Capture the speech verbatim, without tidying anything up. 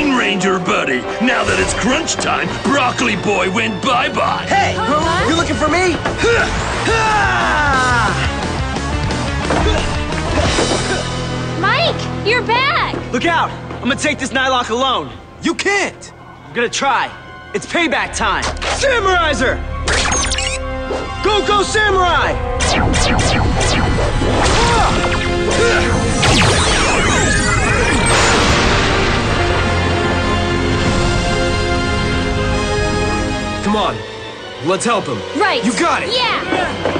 Green Ranger, buddy. Now that it's crunch time, Broccoli Boy went bye-bye. Hey, Huh? you looking for me? Mike, you're back! Look out! I'm gonna take this Nylock alone. You can't! I'm gonna try. It's payback time. Samuraizer! Go, go, Samurai! Come on, let's help him. Right. You got it. Yeah.